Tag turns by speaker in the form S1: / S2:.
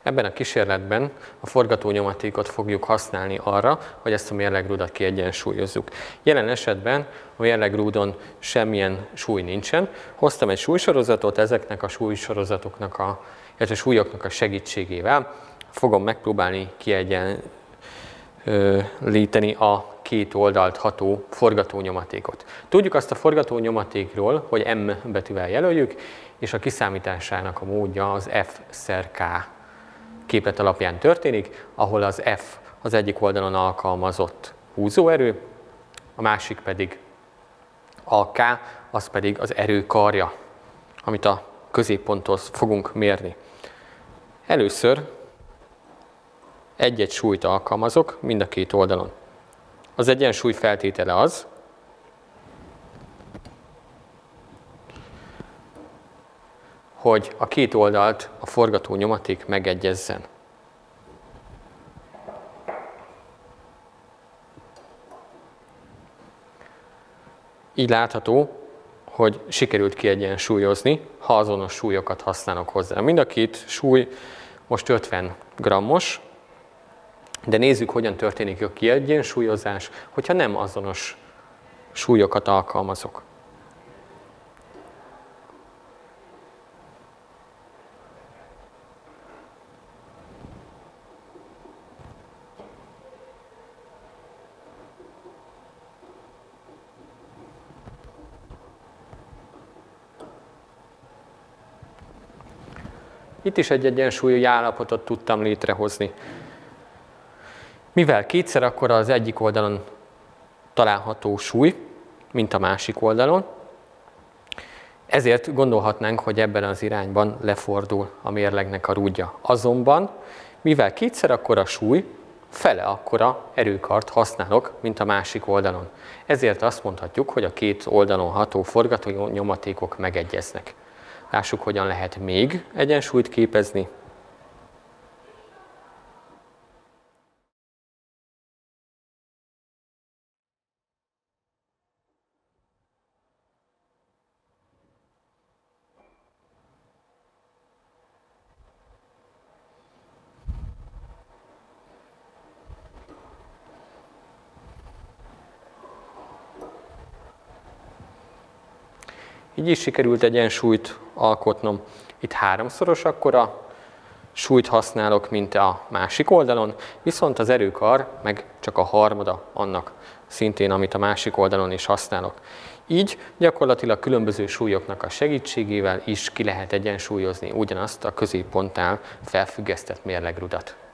S1: Ebben a kísérletben a forgatónyomatékot fogjuk használni arra, hogy ezt a mérlegrudat kiegyensúlyozzuk. Jelen esetben a mérlegrúdon semmilyen súly nincsen. Hoztam egy súlysorozatot, ezeknek a súlysorozatoknak, illetve súlyoknak a segítségével fogom megpróbálni kiegyenlíteni a két oldalt ható forgatónyomatékot. Tudjuk azt a forgatónyomatékról, hogy M betűvel jelöljük, és a kiszámításának a módja az F/K képlet alapján történik, ahol az F az egyik oldalon alkalmazott húzóerő, a másik pedig a K, az pedig az erő karja, amit a középponthoz fogunk mérni. Először egy-egy súlyt alkalmazok mind a két oldalon. Az egyensúly feltétele az, hogy a két oldalt a forgatónyomaték megegyezzen. Így látható, hogy sikerült kiegyensúlyozni, ha azonos súlyokat használok hozzá. Mind a két súly most 50 grammos, de nézzük, hogyan történik a kiegyensúlyozás, hogyha nem azonos súlyokat alkalmazok. Itt is egy egyensúlyi állapotot tudtam létrehozni. Mivel kétszer akkora az egyik oldalon található súly, mint a másik oldalon, ezért gondolhatnánk, hogy ebben az irányban lefordul a mérlegnek a rúdja. Azonban, mivel kétszer akkora súly, fele akkora erőkart használok, mint a másik oldalon. Ezért azt mondhatjuk, hogy a két oldalon ható forgatónyomatékok megegyeznek. Lássuk, hogyan lehet még egyensúlyt képezni. Így is sikerült egyensúlyt alkotnom. Itt háromszoros akkora súlyt használok, mint a másik oldalon, viszont az erőkar meg csak a harmada annak szintén, amit a másik oldalon is használok. Így gyakorlatilag különböző súlyoknak a segítségével is ki lehet egyensúlyozni ugyanazt a középpontnál felfüggesztett mérlegrudat.